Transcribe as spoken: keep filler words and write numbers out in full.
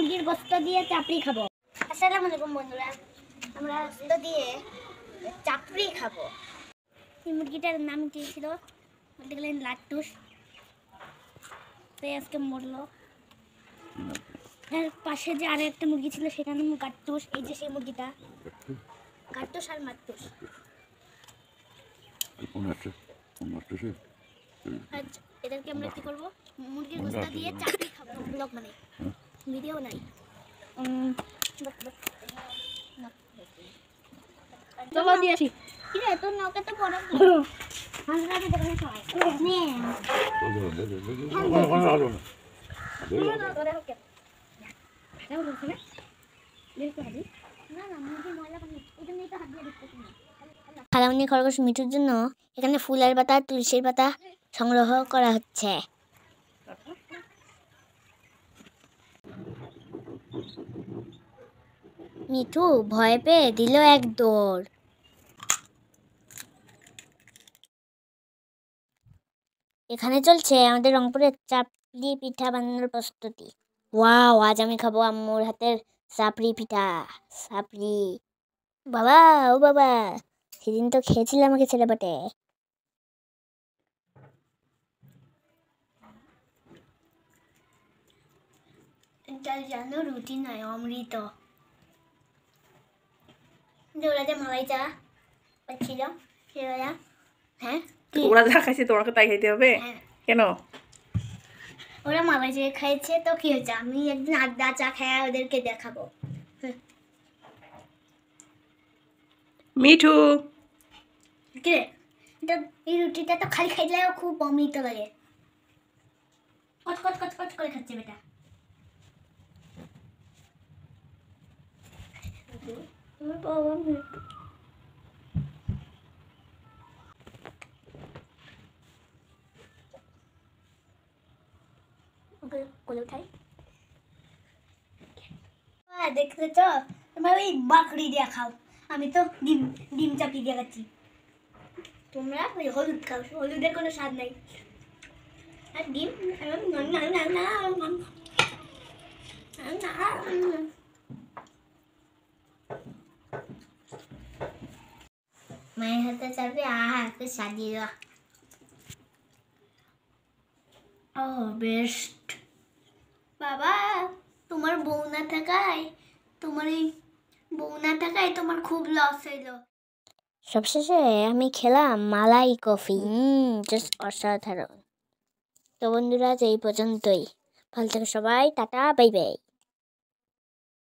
মুরগির গোস্ত দিয়ে চাপড়ি খাবো। আসসালামু আলাইকুম বন্ধুরা, আমরা গোস্ত দিয়ে চাপড়ি খাবো। এই মুরগিটার নাম কি ছিল দেখলেন? লাট্টুস। আজকে মরলো। এর পাশে যে আরো একটা মুরগি ছিল সেটার নাম কাট্টুস। এই যে সেই মুরগিটা কাট্টুস আর মাট্টুস। আচ্ছা, এদেরকে আমরা কি করবো? মুরগির গোস্ত দিয়ে চাপড়ি খাবো। ব্লগ মানে ভিডিও নাই। চলো দিয়ে আসি। কি রে তোর নৌকা তো বড়। হাঁসরাতে দেখলে সবাই নে খালামনি খরগোশ মিঠুর জন্য এখানে ফুলের পাতা তুলসীর পাতা সংগ্রহ করা হচ্ছে। মিঠু ভয় পেয়ে দিল এক দৌড়। এখানে চলছে আমাদের রংপুরের চাপড়ি পিঠা বানানোর প্রস্তুতি। ওয়াও, আজ আমি খাবো আম্মুর হাতের চাপড়ি পিঠা। চাপড়ি বাবা, ও বাবা, সেদিন তো খেয়েছিলাম আমাকে ছেলে বটে। এটা জানো রুটি নয়, অমৃত। ওরা যে মালাই চা পাচ্ছিল সেরা, হ্যাঁ ওরা যা খাইছে তোমাকে তাই খাইতে হবে? কেন? ওরা মালাই চা খাইছে তো কি হয়েছে? আমি একদিন আড্ডা চা খাই ওদেরকে দেখাবো। মিঠু কে এটা? এই রুটিটা তো খালি খাইলেও খুব অমৃত লাগে। কচ কচ কচ কচ করে খাচ্ছে বেটা। কোলে উঠাই। দেখলে তো তোমার ওই বাকড়ি দিয়ে খাও, আমি তো ডিম ডিম চাপি দিয়ে খাচ্ছি। তোমরা ওই হলুদ খাও, হলুদের কোনো স্বাদ নাই। আর ডিম মায়ের হাতে চাপে আহা একটু সাজিয়ে। ও বেস্ট বাবা, তোমার বউ না থাকায় তোমার এই বউ না থাকায় তোমার খুব লস হইলো। সবশেষে আমি খেলাম মালাই কফি। হুম জাস্ট অসাধারণ। তো বন্ধুরা, এই পর্যন্তই। ভালো থেকো সবাই, টাটা, বাই বাই।